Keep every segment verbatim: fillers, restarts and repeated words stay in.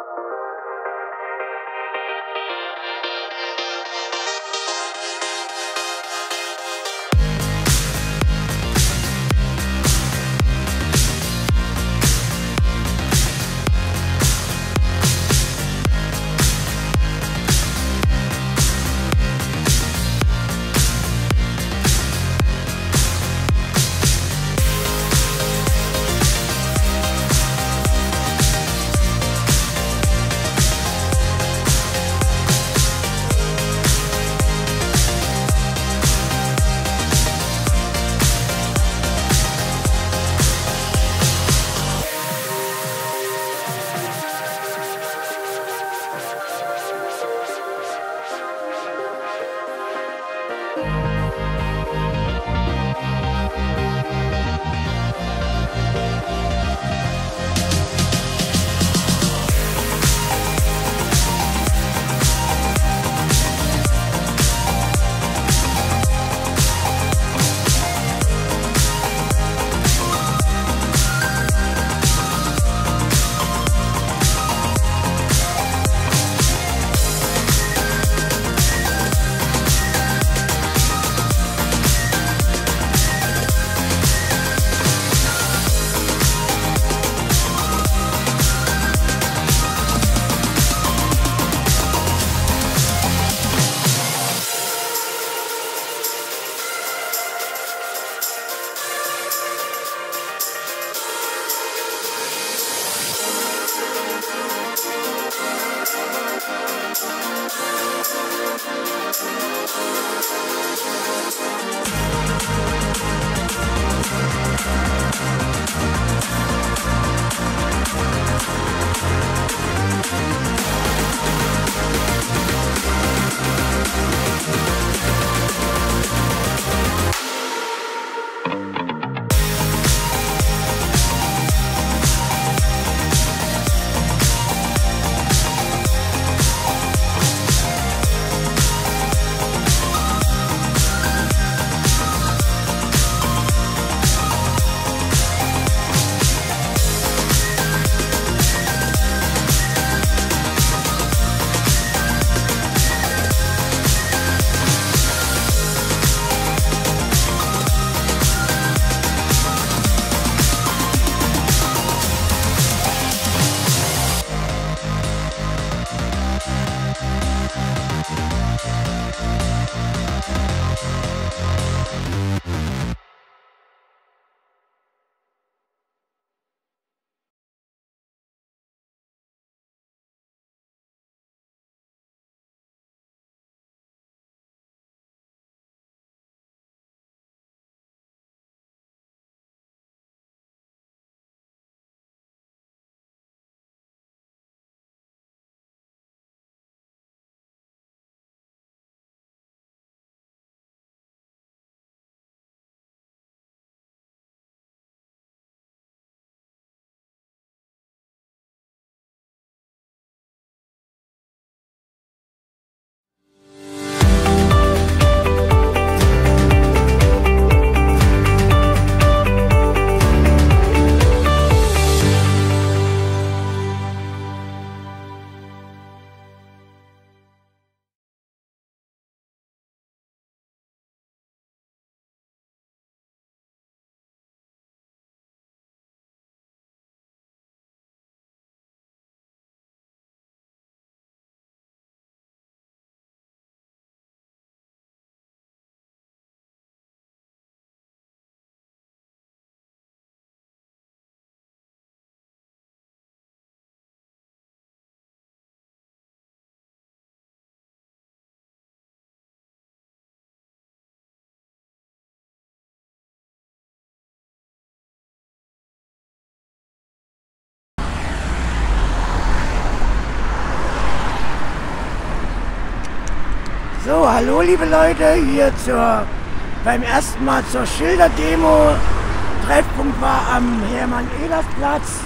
So, hallo liebe Leute, hier zur, beim ersten Mal zur Schilderdemo. Treffpunkt war am Hermann-Ehlers-Platz.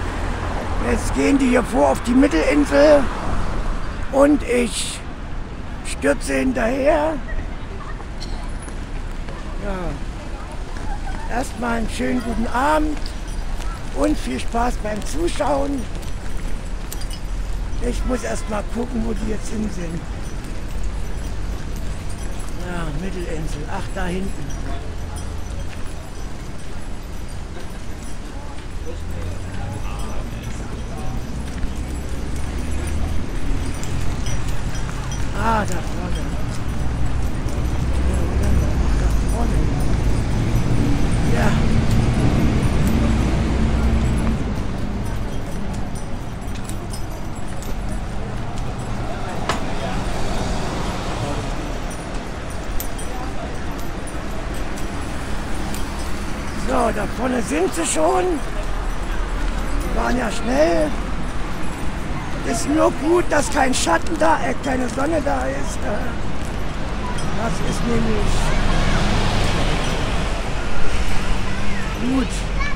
Jetzt gehen die hier vor auf die Mittelinsel und ich stürze hinterher. Ja. Erstmal einen schönen guten Abend und viel Spaß beim Zuschauen. Ich muss erst mal gucken, wo die jetzt hin sind. Ja, Mittelinsel. Ach, da hinten. Ah, da vorne. Da vorne. Ja. So, da vorne sind sie schon. Die waren ja schnell. Ist nur gut, dass kein Schatten da, äh, keine Sonne da ist. Das ist nämlich gut.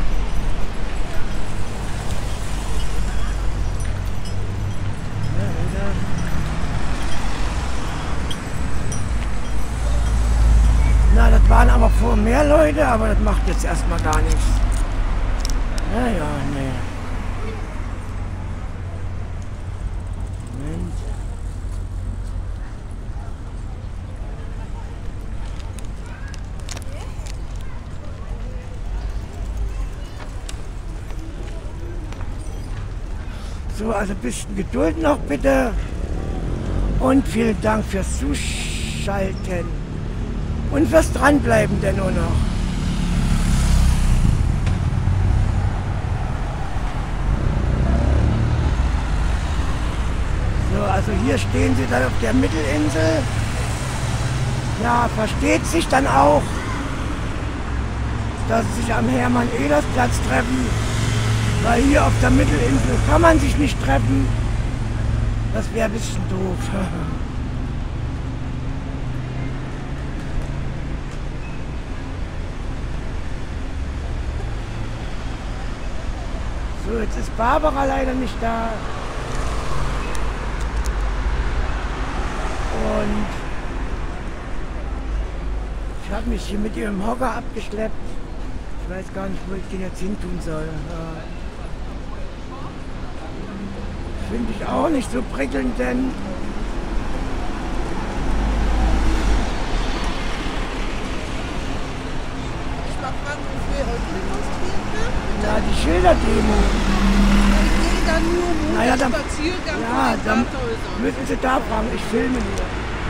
Na, das waren aber vor mehr Leute, aber das macht jetzt erstmal gar nichts. Naja, nee. Moment. So, also ein bisschen Geduld noch bitte. Und vielen Dank fürs Zuschalten. Und fürs Dranbleiben denn nur noch. So, also hier stehen sie dann auf der Mittelinsel. Ja, versteht sich dann auch, dass sie sich am Hermann-Ehlers-Platz treffen. Weil hier auf der Mittelinsel kann man sich nicht treffen. Das wäre ein bisschen doof. So, jetzt ist Barbara leider nicht da. Und ich habe mich hier mit ihrem Hocker abgeschleppt. Ich weiß gar nicht, wo ich den jetzt hin tun soll. Ja. Finde ich auch nicht so prickelnd, denn ja, die Schilderdemo. Ich gehe dann nur Naja, dann, Spaziergang ja, durch die dann Rathäuser. müssen Sie da fragen. Ich filme nur.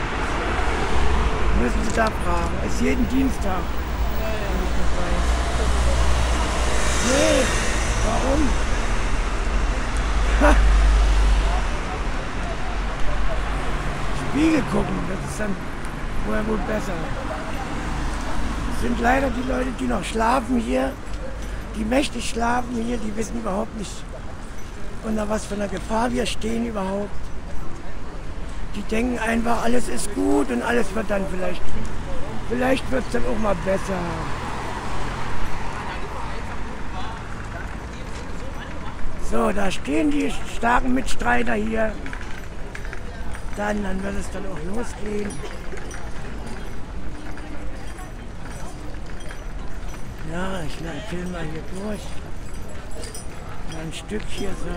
Müssen Sie da fragen. Ist jeden Dienstag. Ja, ja. Wenn ich das weiß. Nee, warum? Ha. Spiegel gucken, das ist dann wohl wohl besser. Es sind leider die Leute, die noch schlafen hier, die mächtig schlafen hier, die wissen überhaupt nicht, unter was für einer Gefahr wir stehen überhaupt. Die denken einfach, alles ist gut und alles wird dann vielleicht, vielleicht wird es dann auch mal besser. So, da stehen die starken Mitstreiter hier. Dann, dann wird es dann auch losgehen. Ja, ich filme mal hier durch. Mal ein Stück hier so.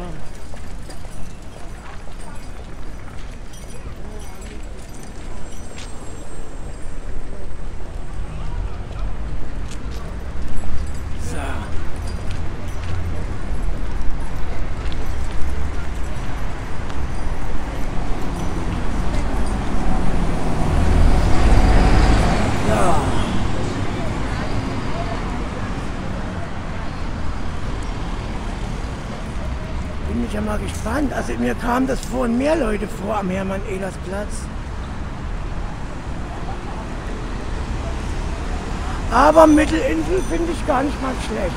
Bin ich ja mal gespannt. Also mir kam das vorhin mehr Leute vor am Hermann-Ehlers-Platz. Aber Mittelinsel finde ich gar nicht mal schlecht.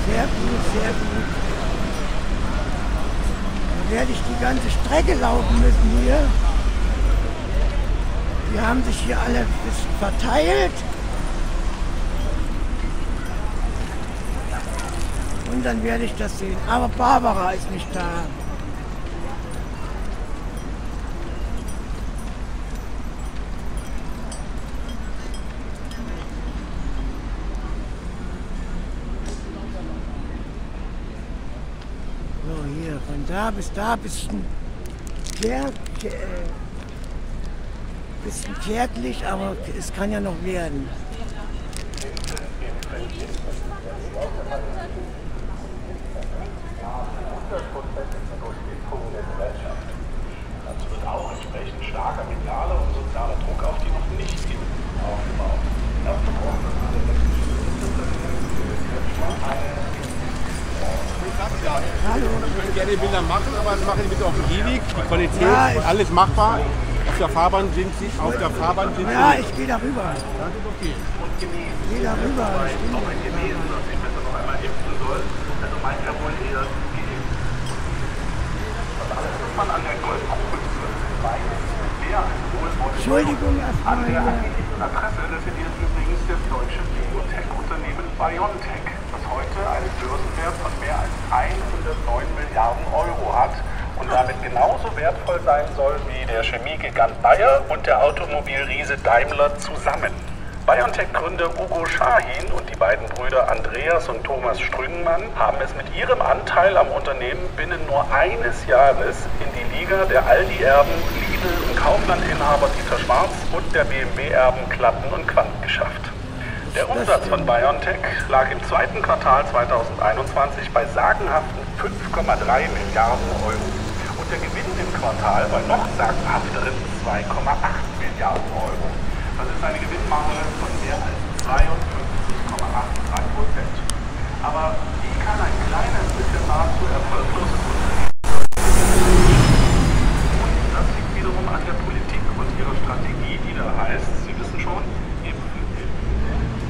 Sehr gut, sehr gut. Dann werde ich die ganze Strecke laufen müssen hier. Die haben sich hier alle ein bisschen verteilt. Und dann werde ich das sehen. Aber Barbara ist nicht da. So, hier, von da bis da, bisschen klärt, äh, bisschen kärglich, aber es kann ja noch werden. Dazu wird auch entsprechend starker medialer und sozialer Druck auf die noch nicht Geimpften aufgebaut. Hallo. Ich würde gerne Bilder machen, aber das machen Sie bitte auf dem Gehweg. Die Qualität, Ja, ich- alles machbar. Auf der Fahrbahn sind Sie, auf der Fahrbahn sind Sie. Ja, ich gehe darüber. Das ist okay. Ich gehe darüber. Ich bin Auch ein Genesen, dass ich besser noch einmal impfen soll. Also meint er wohl eher geimpft. Und alles, was man an der Goldgrube weiß, wer ein Wohlwort Entschuldigung an erstmal der hier. angeblichen Adresse referiert übrigens das deutsche Biotech-Unternehmen BioNTech, das heute einen Börsenwert von mehr als hundertneun Milliarden Euro hat und damit genauso wertvoll sein soll wie der Chemiegigant Bayer und der Automobilriese Daimler zusammen. BioNTech-Gründer Ugo Shahin und die beiden Brüder Andreas und Thomas Strüngemann haben es mit ihrem Anteil am Unternehmen binnen nur eines Jahres in die Liga der Aldi-Erben, Lidl- und Kaufland-Inhaber Dieter Schwarz und der B M W-Erben Klatten und Quandt geschafft. Der Umsatz von BioNTech lag im zweiten Quartal zweitausendeinundzwanzig bei sagenhaften fünf Komma drei Milliarden Euro. Und der Gewinn im Quartal bei noch sagenhafteren zwei Komma acht Milliarden Euro. Das ist eine Gewinnmarge von mehr als zweiundfünfzig Komma drei Prozent. Aber wie kann ein kleines bisschen nahezu erfolgloses Unternehmen? Und das liegt wiederum an der Politik und ihrer Strategie, die da heißt, Sie wissen schon, impfen, impfen.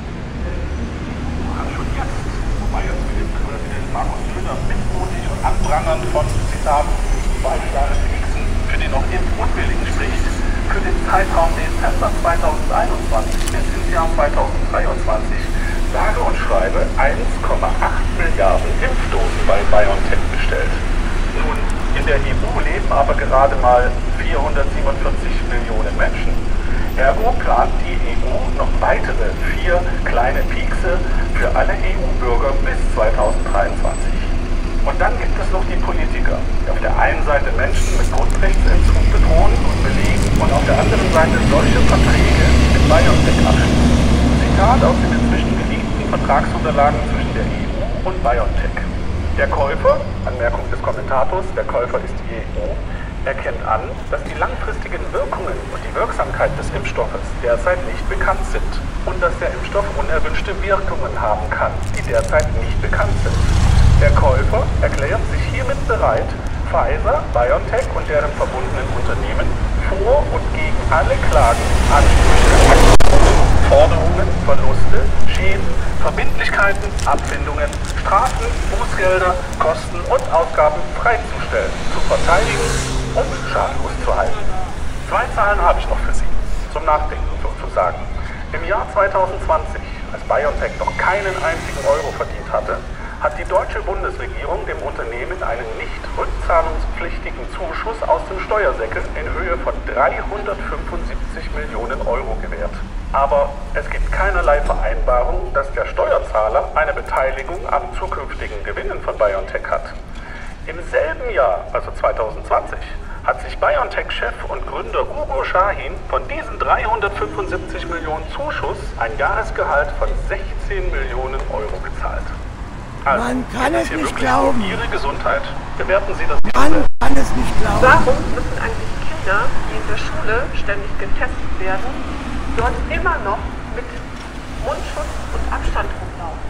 Hat schon jetzt, wobei jetzt Ministerpräsident Markus Söder missmutig und anprangern von, Zitat, beispielsweise Fixen für die noch impfunwilligen spricht, für den Zeitraum Dezember zweitausendeinundzwanzig bis ins Jahr zweitausenddreiundzwanzig sage und schreibe eins Komma acht Milliarden Impfdosen bei BioNTech bestellt. Nun, in der E U leben aber gerade mal vierhundertsiebenundvierzig Millionen Menschen. Ergo plant die E U noch weitere vier kleine Piekse für alle E U-Bürger bis zweitausenddreiundzwanzig. Und dann gibt es noch die Politiker, die auf der einen Seite Menschen mit Grundrechtsentzug bedrohen und belegen und auf der anderen Seite solche Verträge mit BioNTech abschließen. Zitat aus den inzwischen geleakten Vertragsunterlagen zwischen der E U und BioNTech. Der Käufer, Anmerkung des Kommentators, der Käufer ist die E U, erkennt an, dass die langfristigen Wirkungen und die Wirksamkeit des Impfstoffes derzeit nicht bekannt sind und dass der Impfstoff unerwünschte Wirkungen haben kann, die derzeit nicht bekannt sind. Der Käufer erklärt sich hiermit bereit, Pfizer, BioNTech und deren verbundenen Unternehmen vor und gegen alle Klagen, Ansprüche, Forderungen, Verluste, Schäden, Verbindlichkeiten, Abfindungen, Strafen, Bußgelder, Kosten und Ausgaben freizustellen, zu verteidigen und schadlos zu halten. Zwei Zahlen habe ich noch für Sie, zum Nachdenken sozusagen. Im Jahr zweitausendzwanzig, als BioNTech noch keinen einzigen Euro verdient hatte, hat die deutsche Bundesregierung dem Unternehmen einen nicht rückzahlungspflichtigen Zuschuss aus dem Steuersäckel in Höhe von dreihundertfünfundsiebzig Millionen Euro gewährt. Aber es gibt keinerlei Vereinbarung, dass der Steuerzahler eine Beteiligung an zukünftigen Gewinnen von BioNTech hat. Im selben Jahr, also zweitausendzwanzig, hat sich BioNTech-Chef und Gründer Ugo Shahin von diesen dreihundertfünfundsiebzig Millionen Zuschuss ein Jahresgehalt von sechzehn Millionen Euro gezahlt. Also, Man kann geht es hier nicht wirklich glauben. um Ihre Gesundheit? Bewerten Sie das Man kann es nicht glauben. Warum müssen eigentlich Kinder, die in der Schule ständig getestet werden, dort immer noch mit Mundschutz und Abstand rumlaufen?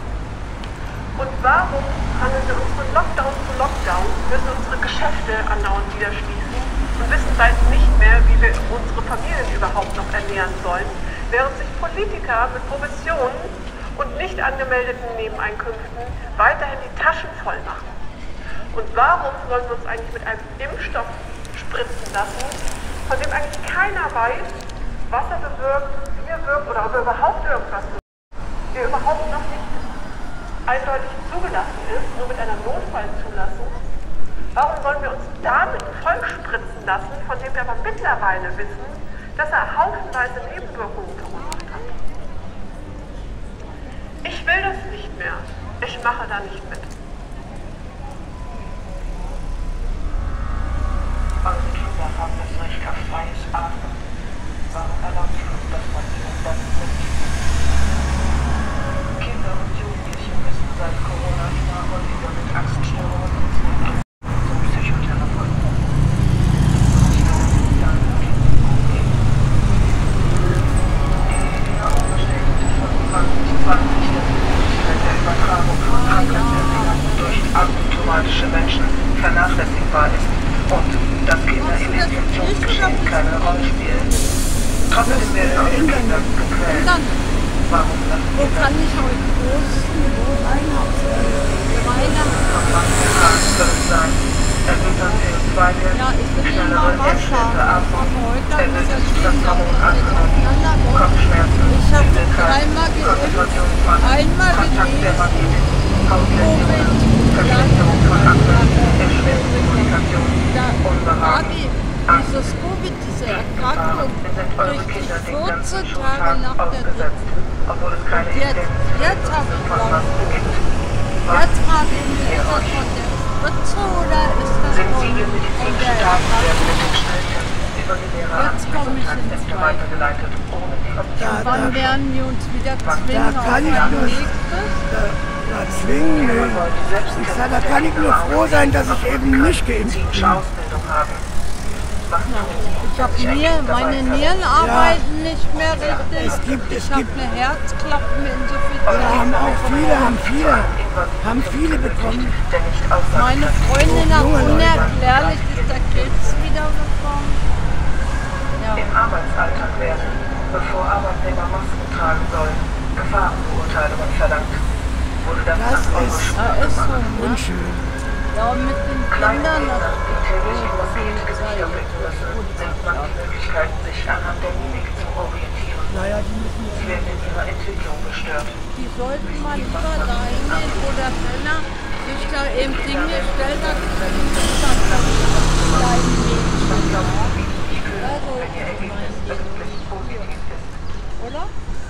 Und warum handeln wir uns von Lockdown zu Lockdown, müssen unsere Geschäfte andauernd wieder schließen und wissen bald nicht mehr, wie wir unsere Familien überhaupt noch ernähren sollen, während sich Politiker mit Provisionen und nicht angemeldeten Nebeneinkünften weiterhin die Taschen voll machen? Und warum sollen wir uns eigentlich mit einem Impfstoff spritzen lassen, von dem eigentlich keiner weiß, was er bewirkt, wie er wirkt oder ob er überhaupt irgendwas wirkt, der überhaupt noch nicht eindeutig zugelassen ist, nur mit einer Notfallzulassung? Warum sollen wir uns damit voll spritzen lassen, von dem wir aber mittlerweile wissen, dass er haufenweise Nebenwirkungen verursacht hat? Ich will das nicht mehr. Ich mache da nicht mit. Eure Kinder haben das Recht auf freies Atmen. Warum erlaubt ihr uns das von ihnen dann nicht? Kinder und Jugendliche müssen seit Corona immer häufiger mit Angststörungen und Zwängen zum Psychotherapeuten. Ich will mit deinen Kindern umgehen. Die unbestätigte fünfundzwanzig zwanzig der Möglichkeit der Übertragung von Krankheitserregern durch asymptomatische Menschen vernachlässigbar ist und dass Kinder im Infektionsgeschehen keine Rolle spielen. Trotzdem werden eure Kinder gequält. Warum lassen Wo kann ich heute posten? Wo Weihnachten? Weihnachten soll es sein? Erhöhter C O zwei Wert, Ja, ich will schnellere immer was Herzschritte ab, haben. Heute habe ich erhöhtes das Kind Versorgung noch angenommen, Kopfschmerzen, Ich habe Übelkeit, einmal geimpft, Konzentrationsmangel, einmal Kontakt der genesen, Familie, Hautläsionen, Verschlechterung von Akne, erschwerte Kommunikation, Unbehagen, Agi, dieses Covid, diese Erkrankung, kriegte ich vierzehn Tage nach der Grippe. obwohl es keine Und jetzt, jetzt habe ich Blau. Jetzt habe ich mir ist das von der Spritze oder ist das von, von der Erkrankung? Jetzt komme ich ins Zweite. Da, Wann da, werden wir uns wieder da zwingen auf kann ich ein nur, nächstes? da, da zwingen, nee. Ich sag, da kann ich nur froh sein, dass ich eben nicht geimpft bin. Ich habe mir meine Nieren arbeiten nicht mehr richtig. Es gibt, es Ich habe gibt, eine Herzklappeninsuffizienz. da haben auch viele, haben viele, haben viele bekommen. Meine Freundin hat Junge Leute. unerklärlich ist der Krebs wiedergekommen. Ja. Im Arbeitsalltag werden, bevor Arbeitnehmer Masken tragen sollen, Gefahrenbeurteilungen verlangt. Wurde das, Das an eure ist- Schule Ja, ist so, gemacht? ne? Unschön. Ja, mit den Kleine Kindern Kinder, noch. die täglich in mobilen Gesichter blicken müssen, nimmt man die Möglichkeit, sich anhand der Mimik zu orientieren. Naja, die müssen Sie werden in ihrer Entwicklung gestört. Die sollten mal lieber da hingehen, wo der Penner sich da eben hingestellt hat. Das ist das kleine Mädchen. Also, Wenn ihr Ergebnis öffentlich positiv ist. oder?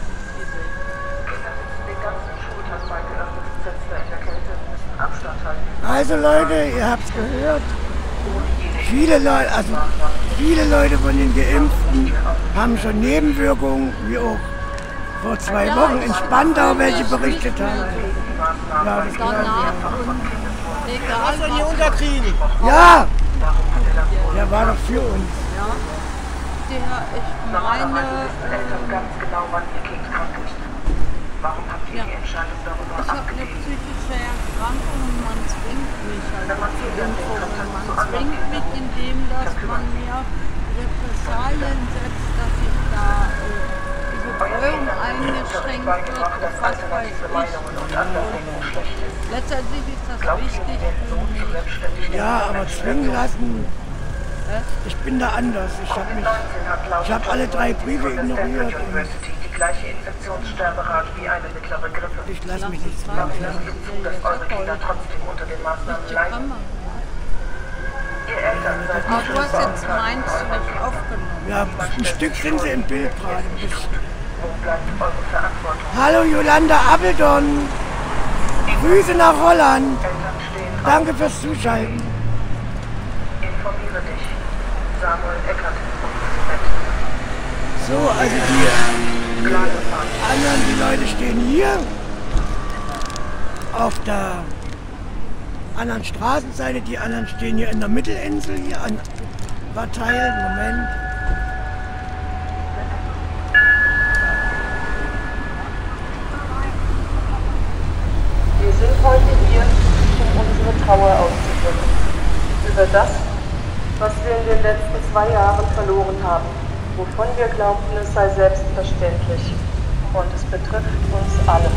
Kinder sitzen den ganzen Schultag bei geöffneten Fenstern in der Kälte, müssen Abstand halten. Also Leute, ihr habt's gehört. Viele Leute, also viele Leute von den Geimpften haben schon Nebenwirkungen, wie auch vor zwei Ja, Wochen in ich Spandau fühle welche mich berichtet nicht haben. mehr Ja, das Danach und egal was. unterkriegen? ja, der war doch für uns. Der, ich Normalerweise meine, wissen Eltern ganz genau, wann ihr Kind krank ist. Warum habt ihr Ja. die Entscheidung darüber ich habe eine abgegeben? psychische Erkrankung und man zwingt mich halt Wenn man zur wieder den Impfung. Kontakt Man zu anderen zwingt mich, Kindern indem dass dann man kümmern mir Repressalien setzt, dass ich da äh, die Euer Betreuung Kindern wird eingeschränkt wird, beigebracht, dass was weiß alternative ich. Meinungen und Andersdenken schlecht ist. Letztendlich ist das Glaubt ihr, wichtig sie werden so für zu mich. selbstständigen Ja, aber Menschen zwingen erzogen? lassen, ich bin da anders. Ich habe mich, ich habe alle drei Briefe ignoriert und University die gleiche Infektionssterberate wie eine mittlere Grippe. ich lasse mich nicht Warum zwingen. lasst ihr zu, dass eure Kinder trotzdem unter den Maßnahmen Die leiden? Kamera. Ihr Eltern seid Aber du hast jetzt meins nicht aufgenommen. Ja, ein Stück sind sie im Bild gerade. ein bisschen. Wo bleibt eure Verantwortung? Hallo Jolanda Appeldon. Grüße nach Holland. Eltern stehen auf. Danke fürs Zuschalten. Informiere dich. Samuel Eckert. So, also die, die anderen, die Leute stehen hier auf der anderen Straßenseite, die anderen stehen hier in der Mittelinsel hier an verteilt. Moment. Wir sind heute hier, um unsere Trauer auszudrücken. Über das, was wir in den letzten zwei Jahren verloren haben, wovon wir glaubten, es sei selbstverständlich. und es betrifft uns alle.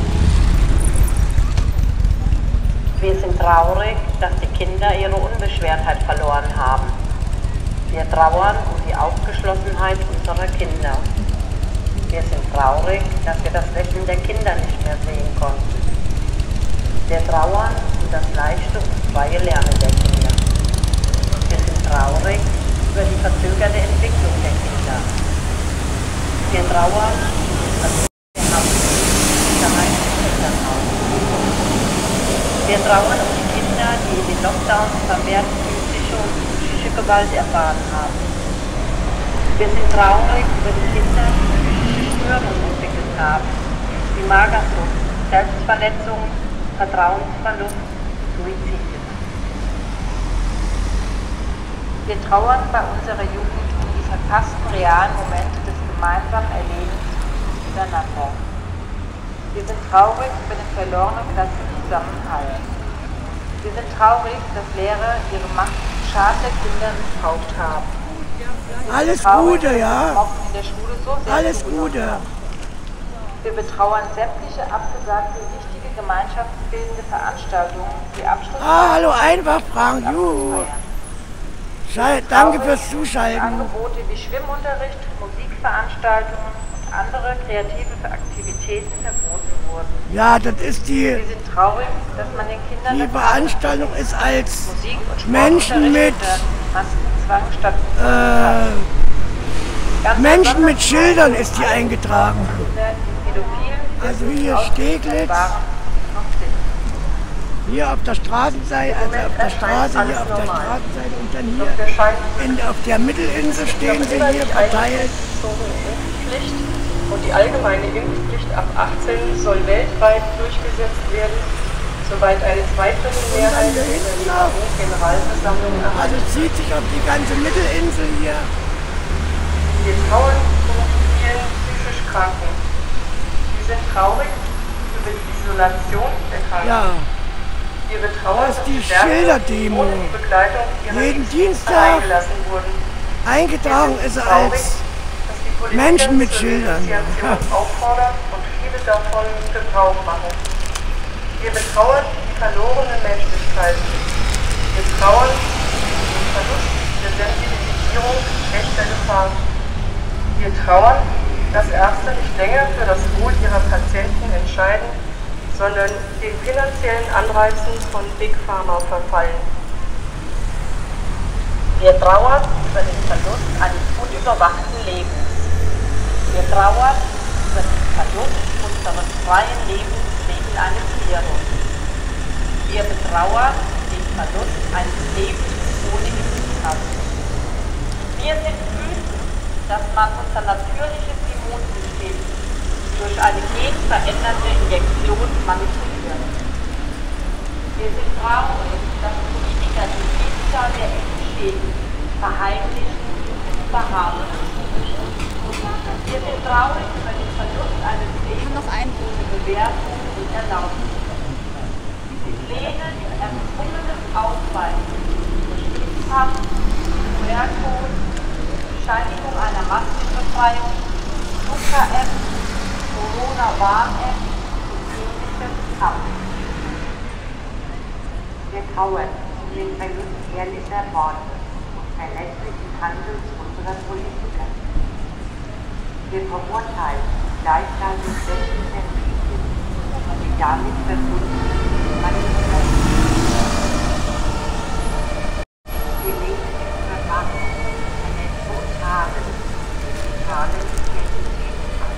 Wir sind traurig, dass die Kinder ihre Unbeschwertheit verloren haben. Wir trauern um die Aufgeschlossenheit unserer Kinder. Wir sind traurig, dass wir das Lächeln der Kinder nicht mehr sehen konnten. Wir trauern um das leichte und freie Lernen der Kinder. Wir sind traurig über die verzögerte Entwicklung der Kinder. Wir trauern um das Sicherheit im Elternhaus. Wir trauern um die Kinder, die in den Lockdowns vermehrt physische und psychische Gewalt erfahren haben. Wir sind traurig über die Kinder, die psychische Störungen entwickelt haben, wie Magersucht, Selbstverletzungen, Vertrauensverlust, Suizide. Wir trauern bei unserer Jugend um die verpassten realen Momente des gemeinsamen Erlebens miteinander. Wir sind traurig über den verlorenen Klassenzusammenhalt. Wir sind traurig, dass Lehrer ihre Macht im Schaden der Kinder missbraucht haben. Alles Gute, ja. In der Schule so sehr Alles Gute. Wir betrauern sämtliche abgesagte, wichtige gemeinschaftsbildende Veranstaltungen, die Abschluss. Ah, hallo, einfach Frank, juhu. Schei- Danke fürs Zuschalten. Angebote wie Schwimmunterricht, Musikveranstaltungen und andere kreative Aktivitäten verboten wurden. Ja, das ist die, Wir sind traurig, dass man den Kindern die Veranstaltung ist als Musik und Menschen mit, Maskenzwang statt äh, Ganz Menschen mit besonders Schildern ist die eingetragen. Kinder, die Pädophilen Also sind, hier ausgesetzt Steglitz. waren, noch sind. Hier auf der Straßenseite, also auf der Straße, hier auf der Straßenseite und dann hier in, auf der Mittelinsel stehen sie hier verteilt. Impfpflicht und die allgemeine Impfpflicht ab achtzehn soll weltweit durchgesetzt werden, soweit eine Zweidrittelmehrheit Und dann hier der hinten noch. W H O-Generalversammlung Also erreicht. zieht sich auf die ganze Mittelinsel hier. Wir trauern um die vielen psychisch Kranken. Wir sind traurig über die Isolation der Kranken. Ja, Wir betrauern das ist die um Stärke, Schilderdemo. ohne die Begleitung ihrer Jeden Liebsten Dienstag eingelassen wurden. eingetragen Wir ist sind er traurig, als dass die Politiker Menschen mit zur Schildern. Denunziation auffordern und viele davon Gebrauch machen. Wir betrauern die verlorene Menschlichkeit. Wir trauern den Verlust der Sensibilisierung echter Gefahr. Wir trauern, dass Ärzte nicht länger für das Wohl ihrer Patienten entscheiden, sondern den finanziellen Anreizen von Big Pharma verfallen. Wir trauern über den Verlust eines unüberwachten Lebens. Wir trauern über den Verlust unseres freien Lebens wegen eines Virus. Wir betrauern den Verlust eines Lebens ohne Impfpass. Wir sind wütend, dass man unser natürliches Immunsystem durch eine genveränderte Injektion manipuliert. Wir sind traurig, dass Politiker die Vielzahl der Impfschäden verheimlichen und verharmlosen. Wir sind traurig über den Verlust eines Lebens ohne Bewertung und Erlaubnis. Wir lehnen erzwungenes Ausweisen durch Impfpass, Q R-Code, Bescheinigung einer Maskenbefreiung, Luca-App, Corona-Warn-App und ähnliches ab. Wir trauern um den Verlust ehrlicher Worte und verlässlichen Handels unserer Politiker. Wir verurteilen gleichzeitig sämtliche Medien und die damit verbundenen Manipulationen. Wir lehnen den Verdacht einer totalen, digitalen Identität an.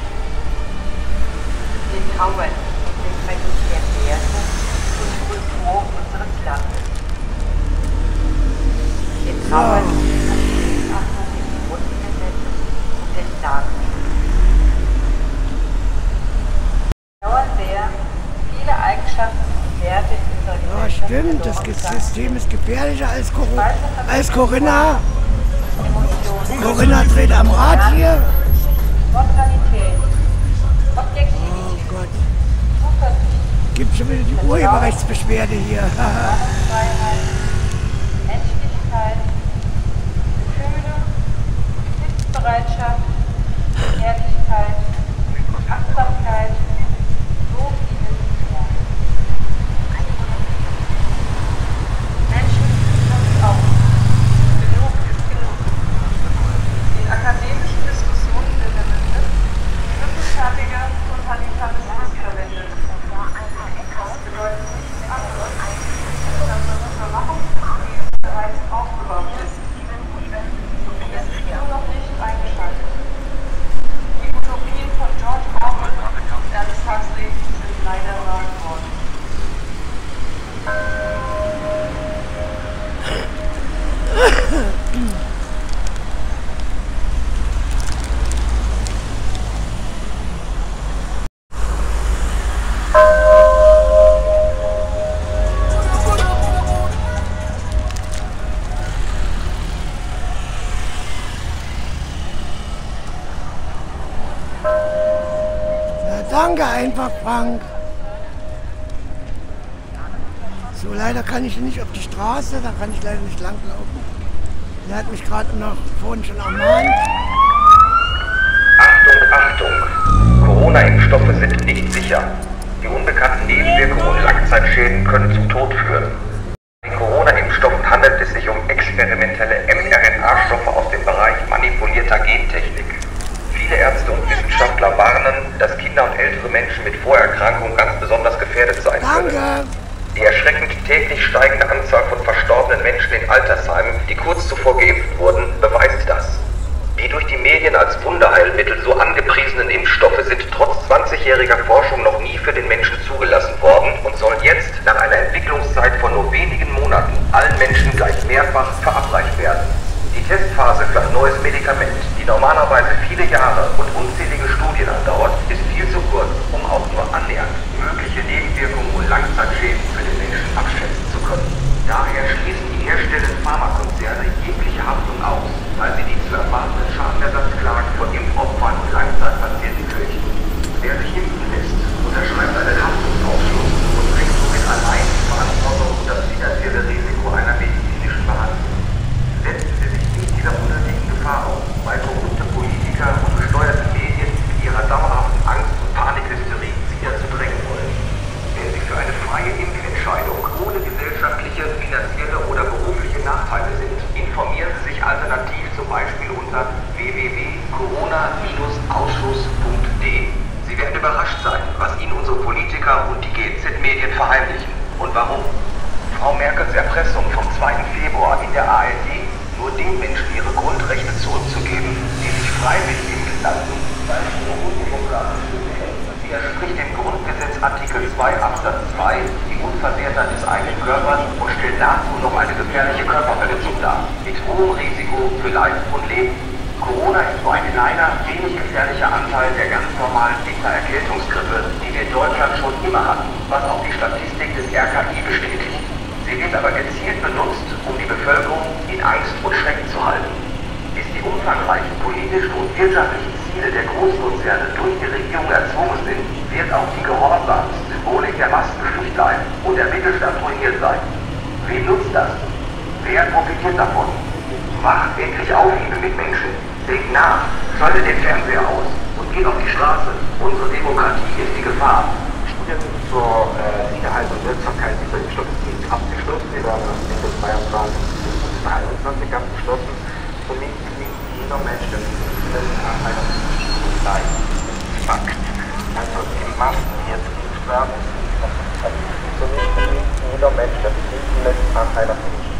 Wir trauern um den Verlust der Werte und Kultur unseres Landes. Wir trauern um den Missachten des Grundgesetzes und des Staates. Wir trauern sehr, viele Eigenschaften und Werte in unserer Ja, Gesellschaft stimmt, das verloren System ist gefährlicher als, Cor sind. als Corinna. Emotionen, Corinna dreht am Rad hier. Spontanität, Oh Objektivität, Gott, Zuversicht, gibt schon wieder die Urheberrechtsbeschwerde hier. Meinungsfreiheit, Menschlichkeit, Gefühle, Hilfsbereitschaft, Ehrlichkeit, Achtsamkeit, so viel mehr. Menschen sind auch. Genug ist genug. In akademischen Diskussionen wird der Begriff schlüsselfertiger Totalitarismus verwendet. Das bedeutet nichts anderes, dass das Überwachungssystem bereits aufgebaut ist. Es ist nur noch nicht eingeschaltet. Die Utopien von George Orwell und Aldous Huxley sind leider wahr geworden. Danke einfach, Frank. So, leider kann ich nicht auf die Straße, da kann ich leider nicht langlaufen. Der hat mich gerade noch vorhin schon ermahnt. Achtung, Achtung! Corona-Impfstoffe sind nicht sicher. Die unbekannten Nebenwirkungen und Langzeitschäden können zum Tod führen. Bei Corona-Impfstoffen handelt es sich um experimentelle mRNA-Stoffe aus dem Bereich manipulierter Gentechnik. Viele Ärzte und Wissenschaftler warnen, dass Kinder und ältere Menschen mit Vorerkrankungen ganz besonders gefährdet sein können. Danke. Die erschreckend täglich steigende Anzahl von verstorbenen Menschen in Altersheimen, die kurz zuvor geimpft wurden, beweist das. Die durch die Medien als Wunderheilmittel so angepriesenen Impfstoffe sind trotz zwanzigjähriger Forschung noch nie für den Menschen zugelassen worden und sollen jetzt nach einer Entwicklungszeit von nur wenigen Monaten allen Menschen gleich mehrfach verabreicht werden. Die Testphase für ein neues Medikament, die normalerweise viele Jahre und unzählige Studien andauert, ist viel zu kurz, um auch nur annähernd mögliche Nebenwirkungen und Langzeitschäden für den Menschen abschätzen zu können. Daher schließen die herstellenden Pharmakonzerne jegliche Haftung aus, weil sie die zu erwartenden Schadenersatzklagen von Impfopfern und Langzeitpatienten fürchten. Wer sich impfen lässt, unterschreibt einen Haftungsausschluss und trägt somit allein die Verantwortung und das finanzielle Risiko einer medizinischen Behandlung. Setzen Sie sich nicht dieser unnötigen Gefahr aus, weil korrupte Politiker und gesteuerte Medien mit ihrer dauerhaften Angst und Panikhysterie Sie dazu drängen wollen. Wenn Sie für eine freie Impfentscheidung ohne gesellschaftliche, finanzielle oder berufliche Nachteile sind, informieren Sie sich alternativ zum Beispiel unter w w w punkt corona ausschuss punkt de. Sie werden überrascht sein, was Ihnen unsere Politiker und die G Z-Medien verheimlichen. Und warum? Frau Merkels Erpressung vom zweiten Februar in der A R D, nur den Menschen ihre Grundrechte zurückzugeben, die sich freiwillig impfen lassen, weil sie nur undemokratisch sind. Sie widerspricht dem Grundgesetz Artikel zwei Absatz zwei, die Unversehrtheit des eigenen Körpers, und stellt dazu noch eine gefährliche Körperverletzung dar, mit hohem Risiko für Leib und Leben. Corona ist nur ein kleiner, wenig gefährlicher Anteil der ganz normalen Wintererkältungsgrippe, die wir in Deutschland schon immer hatten, was auch die Statistik des R K I bestätigt. Sie wird aber gezielt benutzt, um die Bevölkerung in Angst und Schrecken zu halten. Bis die umfangreichen politischen und wirtschaftlichen Ziele der Großkonzerne durch die Regierung erzwungen sind, wird auch die Gehorsamssymbolik der Maskenpflicht bleiben und der Mittelstand ruiniert sein. Wem nutzt das? Wer profitiert davon? Macht endlich Aufhebe mit Menschen. Denkt nach, schaltet den Fernseher aus und geht auf die Straße. Unsere Demokratie ist die Gefahr. Studien zur äh, Sicherheit und Wirksamkeit dieser Impfstoffe sind abgeschlossen. Wir werden Ende zweiundzwanzig bis dreiundzwanzig abgeschlossen. Somit nimmt jeder Mensch, der sich impfen an einer Studie teil. Fakt. Also die Massen, die jetzt geimpft werden, somit nimmt jeder Mensch, der sich impfen lässt, an einer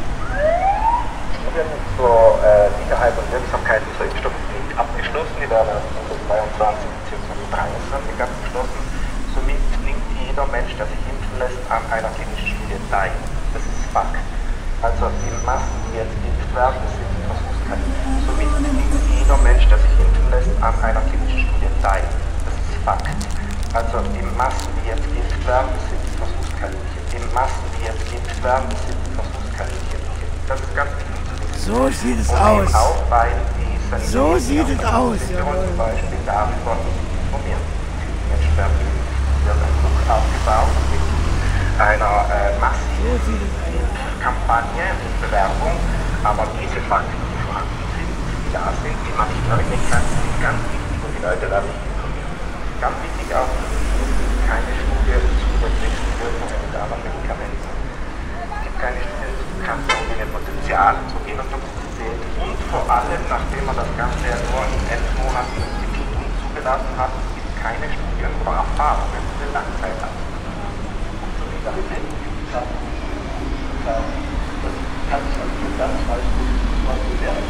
Studien zur äh, Sicherheit und Wirksamkeit dieser Impfstoffe sind abgeschlossen. Die werden Ende zweiundzwanzig bzw. dreiundzwanzig abgeschlossen. Somit nimmt jeder Mensch, der sich impfen lässt, an einer klinischen Studie teil. Das ist Fakt. Also die Massen, die jetzt geimpft werden, das sind Versuchskaninchen. Somit nimmt jeder Mensch, der sich impfen lässt, an einer klinischen Studie teil. Das ist Fakt. Also die Massen, die jetzt geimpft werden, das sind Versuchskaninchen. Die Massen, die jetzt geimpft werden, das sind Versuchskaninchen. Das ist ganz wichtig. So sieht es aus. Auch bei so sieht es aus. Ja. Zum Beispiel darüber informieren. Menschen werden wird ein Druck aufgebaut mit einer äh, massiven Kampagne und Bewerbung, aber diese Fakten, die vorhanden sind, die da sind, die man nicht leugnen kann, sind ganz wichtig und die Leute werden nicht informieren. Ganz wichtig auch, keine Studie zu zusätzlichen Wirkungen und anderen Medikamenten. Es gibt keine Studie zu kanzerogenen Potenzial zu Genotoxizität und vor allem, nachdem man das Ganze ja nur in elf Monaten entwickelt und zugelassen hat, gibt es keine Studien oder Erfahrungen zu den Langzeitern. Und so wie damit hätten wir gesagt, dass Kanzer ganz falsch ist, was wir werden.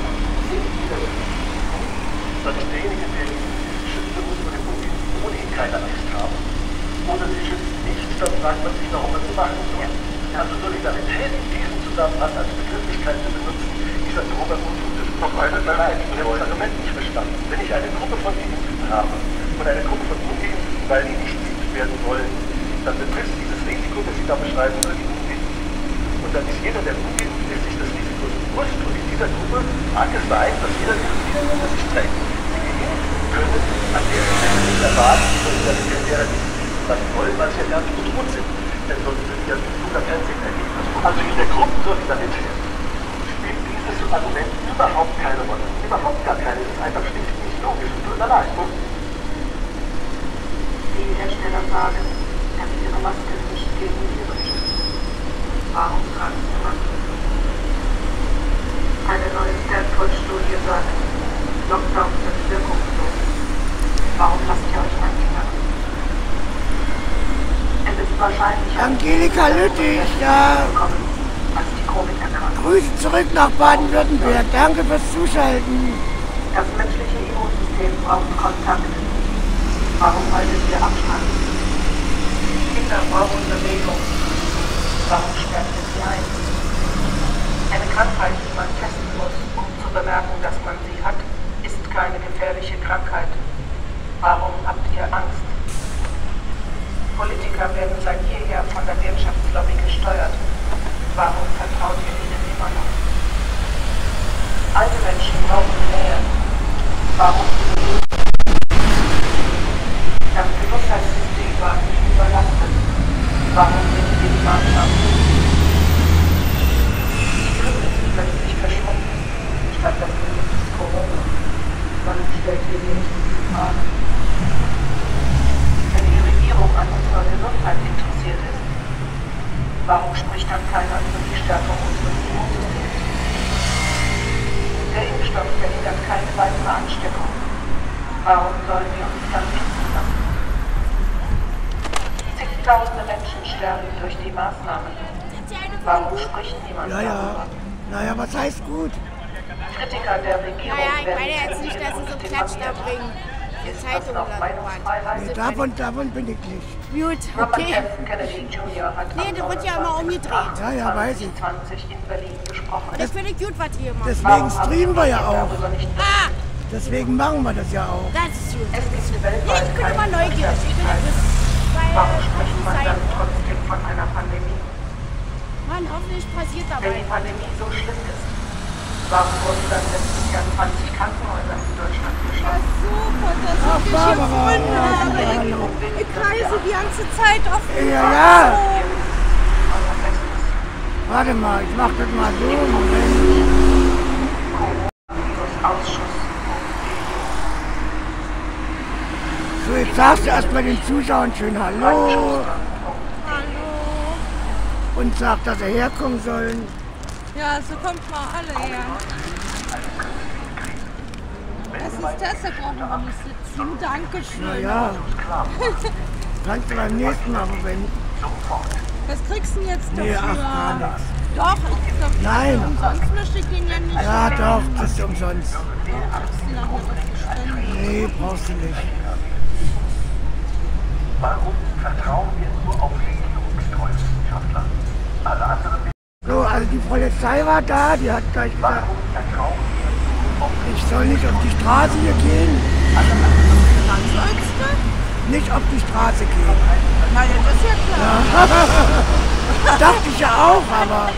Dass derjenige, der schützen muss vor dem Problem, ohnehin keine Angst haben, oder sie schützen nicht, dann fragt man sich, warum man sie machen soll. Also Solidarität in diesem Zusammenhang als Begrifflichkeit zu benutzen, dieser Gruppe das ist noch eine Beleidigung. Ich habe das Argument nicht verstanden. Wenn ich eine Gruppe von Geimpften habe und eine Gruppe von Ungeimpften, weil die nicht geimpft werden wollen, dann betrifft dieses Risiko, das Sie da beschreiben, nur die Ungeimpften. Und dann ist jeder, der ungeimpft ist, sich das Risiko bewusst. Und in dieser Gruppe mag es sein, dass jeder das Risiko für sich trägt. Die Geimpften können an der Stelle nicht erwarten, Solidarität derer, die sich impfen lassen wollen, weil sie ja gar nicht bedroht sind. Denn sonst würden ja sogar Fernsehen erleben. Also in der Gruppensolidarität spielt dieses Argument überhaupt keine Rolle. Überhaupt gar keine. Das ist einfach schlicht nicht logisch. Tut mir leid. Die Hersteller sagen, dass ihre Maske nicht gegen Viren schützt. Warum tragen sie Maske? Eine neue Stanford-Studie sagt, Lockdowns sind wirkungslos. Warum lasst ihr euch einschnüren? Es ist wahrscheinlich... Angelika Lüttich, ja. Als die Covid-Erkrankung. Grüße zurück nach Baden-Württemberg. Danke fürs Zuschalten. Das menschliche Immunsystem braucht Kontakt. Warum haltet ihr Abstand? Kinder brauchen Bewegung. Warum sperrt ihr sie ein? Eine Krankheit, die man testen muss, um zu bemerken, dass man sie hat, ist keine gefährliche Krankheit. Warum habt ihr Angst? Politiker werden seit jeher von der Wirtschaftslobby gesteuert. Warum vertraut ihr ihnen immer noch? Alte Menschen brauchen Nähe. Warum? Das Gesundheitssystem war nicht überlastet. Warum sind wir die Maßnahmen? Die Grippe ist plötzlich verschwunden, statt das Virus Corona. Man stellt ihr nicht diese Frage. Wenn die Regierung an unserer Gesundheit interessiert ist, warum spricht dann keiner über die Stärkung unseres Immunsystems? Der Impfstoff verhindert keine weitere Ansteckung. Warum sollen wir uns dann impfen lassen? Zigtausende Menschen sterben durch die Maßnahmen. Warum spricht niemand Ja, ja. darüber? Naja, was heißt gut? Kritiker der Regierung Naja, ich werden meine jetzt nicht, dass sie so Klatsch da bringen. Die Ist das Zeitung noch oder so Meinungsfreiheit? Nee, davon, davon bin ich nicht. Gut, Robert okay. F. Kennedy Junior hat Nee, der wird ja immer umgedreht. Ja, ja, weiß ich. zwanzig in Berlin gesprochen. Und ich finde gut, was ihr macht. Deswegen streamen wir ja auch. Darüber nicht Ah, Deswegen machen wir das ja auch. das ist gut. Es gibt Nee, weltweit ich bin immer keine neugierig. Ich will Ungerechtigkeit. das, weil Warum das spricht ist man dann sein. trotzdem von einer Pandemie? Mann, hoffentlich passiert Wenn dabei. die Pandemie so schlimm ist, warum wurden dann letztes Jahr zwanzig Krankenhäuser in Deutschland Ja, geschlossen? super, dass ich dich Barbara, gefunden ja, habe. hallo. Ich kreise die ganze Zeit auf dem Ja, ja. Unser Bestes. Warte mal, ich mach das mal so. Moment. Ausschuss. So, jetzt sagst du erstmal den Zuschauern schön Hallo Hallo. und sag, dass sie herkommen sollen. Ja, so kommt mal alle her. Das ist das, da brauchen wir nicht sitzen. Dankeschön. Ja, kannst du beim nächsten Mal verwenden. Was kriegst du denn jetzt dafür? Nee, ach, gar nichts. Doch, ich glaube, Nein. umsonst möchte ich den ja nicht. Ja, doch, das ist umsonst. Ja, kriegst du nachher was gespendet. Nee, brauchst du nicht. Warum vertrauen wir nur auf regierungstreue Wissenschaftler? Alle anderen So, also die Polizei war da, die hat gleich gesagt, Warum vertrauen wir nur auf ich soll nicht auf die Straße hier gehen. Was sollst du? Nicht auf die Straße gehen. Na ja, das ist ja klar. Dachte ich ja auch, aber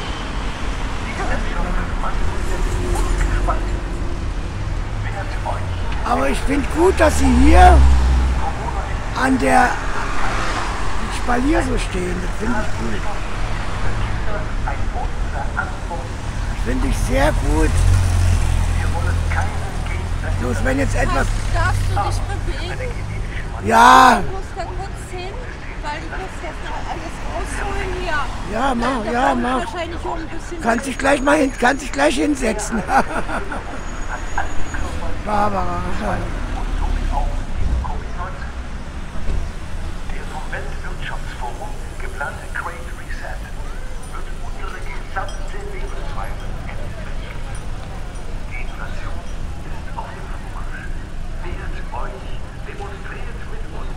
aber ich finde gut, dass Sie hier an der Spalier so stehen. Das finde ich gut. Finde ich sehr gut. Bloß wenn jetzt etwas... Darfst du dich bewegen? Ja, Ich muss da kurz hin, weil ich muss jetzt noch alles rausholen hier. ja, mach, Da ja, brauche ich mach. wahrscheinlich auch ein bisschen. Kannst dich gleich mal hin, kannst dich gleich hinsetzen. Barbara. Der vom Weltwirtschaftsforum geplante Great Reset wird unsere gesamte Lebensweise ändern. Die Inflation ist auf dem Vormarsch. Wehrt euch, demonstriert mit uns.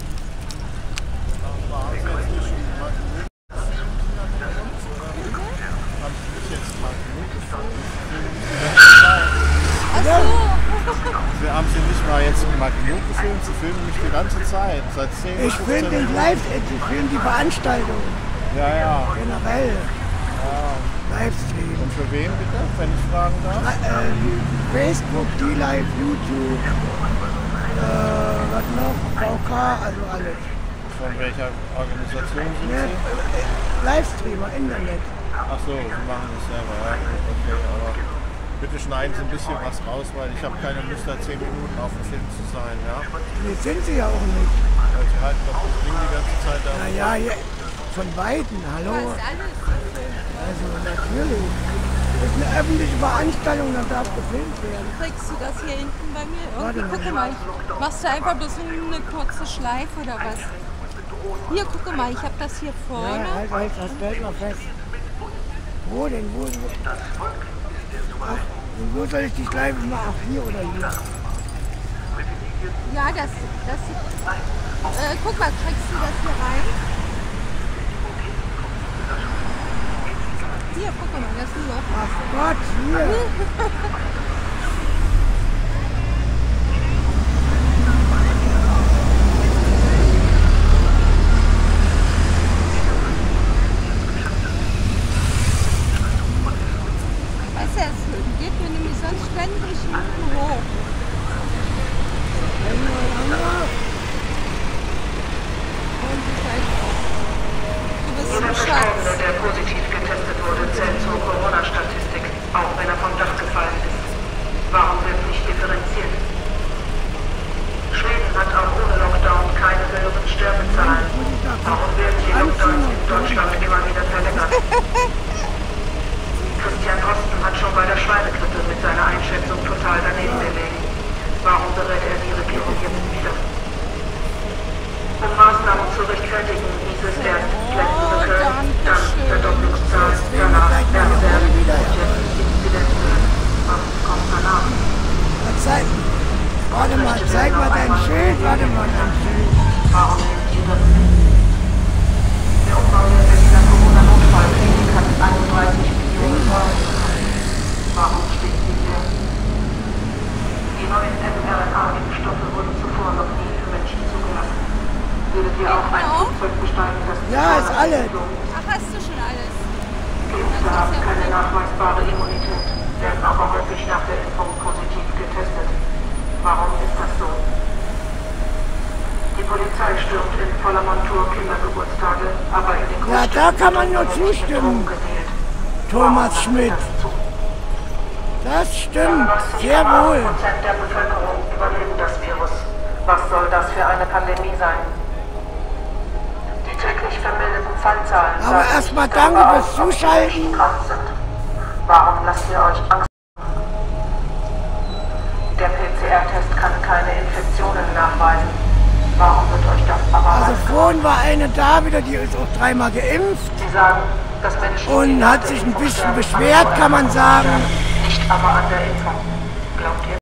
Ach so. Wir haben sie nicht mal jetzt mal genug gefilmt, sie filmen mich die ganze Zeit, seit zehn Ich film den Live, ich film die Veranstaltung. Ja, ja. Generell. Livestream. Und für wen bitte, wenn ich fragen darf? Äh, Facebook, D-Live, YouTube, äh, was noch? V K, also alles. Von welcher Organisation sind Ne, Sie? äh, Livestreamer, Internet. Ach so, Sie machen das selber, ja. Okay, aber bitte schneiden Sie ein bisschen was raus, weil ich habe keine Lust, da zehn Minuten auf dem Film zu sein, ja. Nee, sind sie ja auch nicht. Weil Sie halten doch das Ding die ganze Zeit da. Naja, hier, von Weitem, hallo. Das ist alles gefilmt. Also natürlich. Das ist eine öffentliche Veranstaltung, da darf gefilmt werden. Kriegst du das hier hinten bei mir? Warte Irgendwie, mal. guck mal, machst du einfach bloß eine kurze Schleife oder was? Hier, guck mal, ich habe das hier Ja, vorne. halt, halt, das hält mal fest. Wo denn? Wo, wo? Ach, wo soll ich die Schleife machen? Ach, hier oder hier? Ja, das, das, äh, guck mal, kriegst du das hier rein? Hier, guck mal, das ist ein Loch. Ach Gott, hier. Weißt du, es geht mir nämlich sonst ständig hinten hoch. Du bist Jeder ein Schatz. Verstorbene, der positiv getestet wurde, zählt zur Corona-Statistik, auch wenn er vom Dach gefallen ist. Warum wird nicht differenziert? Schweden hat auch ohne Lockdown keine höheren Sterbezahlen. Warum werden die Lockdowns in Deutschland immer wieder verlängert? Christian Drosten hat schon bei der Schweinegrippe mit seiner Einschätzung total daneben gelegen. Warum berät er die Regierung jetzt wieder? Um Maßnahmen zu rechtfertigen, hieß es erst letzte Köln, dann Verdopplungszahl, danach Bergwerk und jetzt Inzidenzen. Was kommt danach? Zeig, warte mal, zeig mal dein Schild, warte mal dein Schild. Warum nimmt ihr das nicht? Der Umbau der Berliner Corona-Notfallklinik hat einunddreißig Millionen Euro gekostet. Warum steht sie leer? Die neuen mRNA-Impfstoffe wurden zuvor noch nie für Menschen zugelassen. Würdet ihr auch ein Flugzeug besteigen, das Ja, ist alles. Ach, hast du schon alles? Geimpfte haben keine nachweisbare Immunität, werden aber häufig nach der Impfung positiv getestet. Warum ist das so? Die Polizei stürmt in voller Montur Kindergeburtstage, aber in den Ja, da kann man nur zustimmen, Thomas Schmidt. Das stimmt, sehr wohl. Prozent der Bevölkerung überleben das Virus. Was soll das für eine Pandemie sein? Die täglich vermeldeten Fallzahlen. Aber sagen erstmal nicht danke darüber fürs aus, ob die Zuschalten. Menschen krank sind. Warum lasst ihr euch Angst? Der P C R-Test kann keine Infektionen nachweisen. Warum wird euch das aber Also angst- vorhin war eine da wieder, die ist auch dreimal geimpft Sie sagen, dass Menschen die und nach hat der sich ein Impfung bisschen sterben, beschwert, kann man sagen. nicht aber an der Impfung. Glaubt ihr?